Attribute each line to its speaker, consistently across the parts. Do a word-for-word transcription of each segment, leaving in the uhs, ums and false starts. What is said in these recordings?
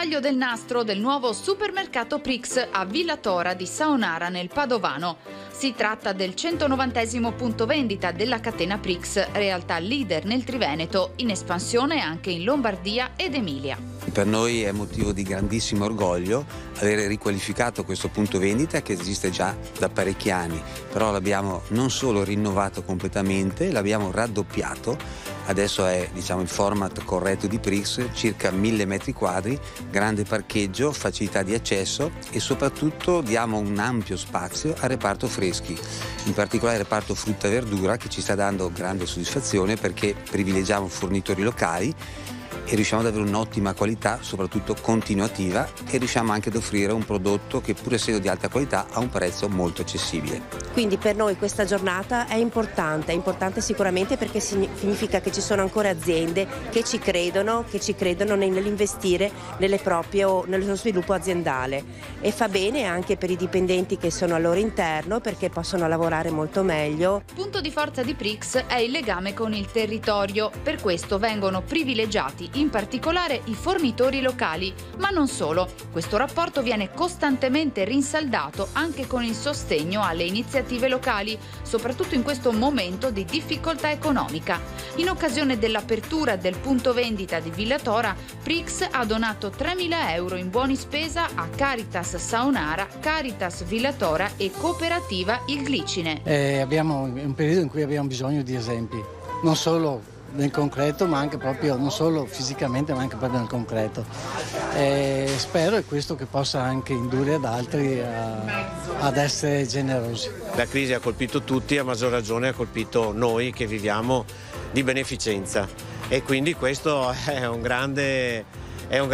Speaker 1: taglio del nastro del nuovo supermercato Prix a Villa Tora di Saonara nel Padovano. Si tratta del centonovantesimo punto vendita della catena Prix, realtà leader nel Triveneto, in espansione anche in Lombardia ed Emilia.
Speaker 2: Per noi è motivo di grandissimo orgoglio avere riqualificato questo punto vendita che esiste già da parecchi anni, però l'abbiamo non solo rinnovato completamente, l'abbiamo raddoppiato. Adesso è, diciamo, il format corretto di Prix, circa mille metri quadri, grande parcheggio, facilità di accesso e soprattutto diamo un ampio spazio al reparto freschi, in particolare il reparto frutta e verdura, che ci sta dando grande soddisfazione perché privilegiamo fornitori locali e riusciamo ad avere un'ottima qualità, soprattutto continuativa, e riusciamo anche ad offrire un prodotto che, pur essendo di alta qualità, ha un prezzo molto accessibile.
Speaker 3: Quindi per noi questa giornata è importante, è importante sicuramente perché significa che ci sono ancora aziende che ci credono, che ci credono nell'investire nelle proprio, nello sviluppo aziendale, e fa bene anche per i dipendenti che sono al loro interno perché possono lavorare molto meglio.
Speaker 1: Punto di forza di Prix è il legame con il territorio, per questo vengono privilegiati in particolare i fornitori locali, ma non solo. Questo rapporto viene costantemente rinsaldato anche con il sostegno alle iniziative locali, soprattutto in questo momento di difficoltà economica. In occasione dell'apertura del punto vendita di Villa Tora, Prix ha donato tremila euro in buoni spesa a Caritas Saonara, Caritas Villa Tora e Cooperativa Il Glicine.
Speaker 4: Eh, abbiamo un periodo in cui abbiamo bisogno di esempi, non solo nel concreto, ma anche proprio, non solo fisicamente, ma anche proprio nel concreto. E spero è questo che possa anche indurre ad altri a, ad essere generosi.
Speaker 5: La crisi ha colpito tutti, a maggior ragione ha colpito noi che viviamo di beneficenza, e quindi questo è un grande, è un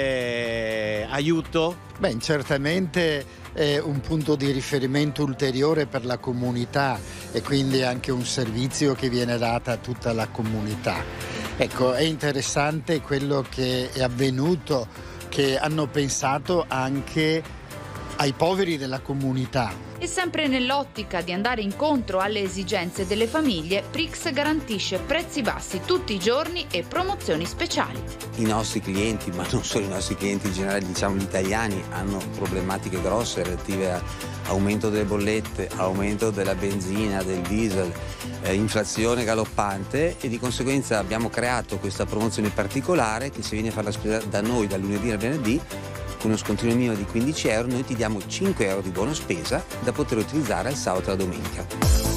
Speaker 5: grande aiuto.
Speaker 6: Beh, certamente è un punto di riferimento ulteriore per la comunità e quindi anche un servizio che viene dato a tutta la comunità. Ecco, è interessante quello che è avvenuto, che hanno pensato anche ai poveri della comunità.
Speaker 1: E sempre nell'ottica di andare incontro alle esigenze delle famiglie, Prix garantisce prezzi bassi tutti i giorni e promozioni speciali.
Speaker 2: I nostri clienti, ma non solo i nostri clienti, in generale, diciamo gli italiani, hanno problematiche grosse relative a aumento delle bollette, aumento della benzina, del diesel, eh, inflazione galoppante, e di conseguenza abbiamo creato questa promozione particolare che, se vieni a fare la spesa da noi dal lunedì al venerdì, con uno scontrino minimo di quindici euro, noi ti diamo cinque euro di buona spesa da poter utilizzare il sabato e la domenica.